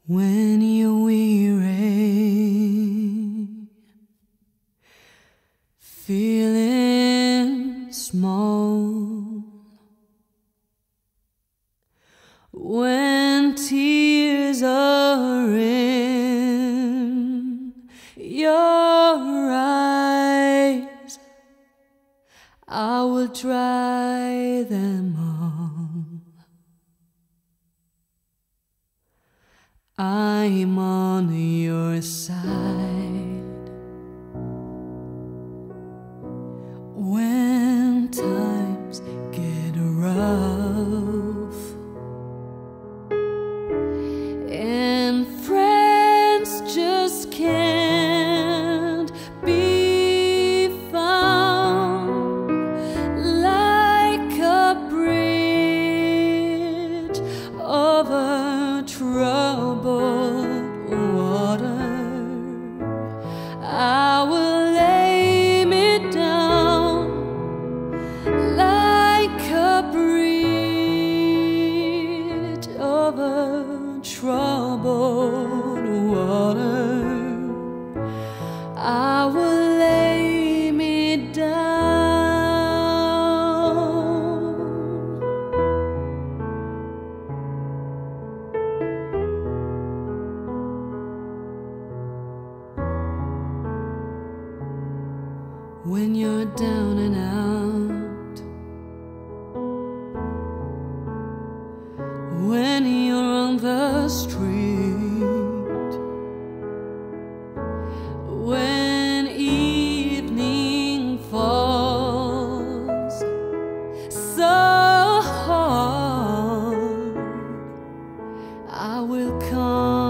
When you're weary, feeling small, when tears are in your eyes, I will dry them all. I'm on your side when times get rough and friends just can't be found, like a bridge over troubled water. I will lay me down like a bridge over troubled water. I will lay me down. When you're down and out, when you're on the street, when evening falls so hard, I will come